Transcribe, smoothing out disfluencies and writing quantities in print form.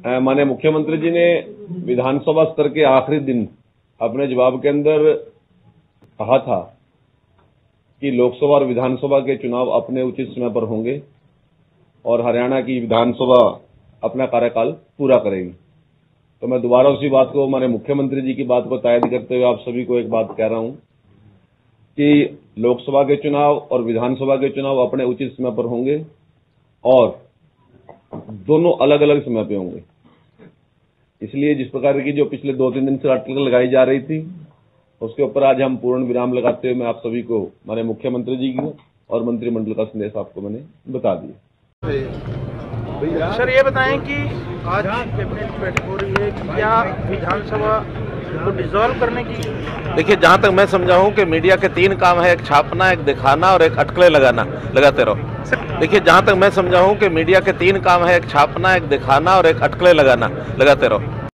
माननीय मुख्यमंत्री जी ने विधानसभा स्तर के आखिरी दिन अपने जवाब के अंदर कहा था कि लोकसभा और विधानसभा के चुनाव अपने उचित समय पर होंगे और हरियाणा की विधानसभा अपना कार्यकाल पूरा करेगी। तो मैं दोबारा उसी बात को, हमारे मुख्यमंत्री जी की बात को तायद करते हुए आप सभी को एक बात कह रहा हूं कि लोकसभा के चुनाव और विधानसभा के चुनाव अपने उचित समय पर होंगे और दोनों अलग अलग समय पे होंगे। इसलिए जिस प्रकार की जो पिछले 2-3 दिन से अटकलें लगाई जा रही थी, उसके ऊपर आज हम पूर्ण विराम लगाते हुए मैं आप सभी को, हमारे मुख्यमंत्री जी की और मंत्रिमंडल का संदेश आपको मैंने बता दिया। सर, ये बताएं कि आज कैबिनेट बैठक हो रही है, क्या विधानसभा को डिसॉल्व करने की? देखिए, जहां तक मैं समझा हूं कि मीडिया के 3 काम है, एक छापना, एक दिखाना और एक अटकलें लगाते रहो। देखिए, जहां तक मैं समझा हूं कि मीडिया के 3 काम है, एक छापना, एक दिखाना और एक अटकलें लगाते रहो।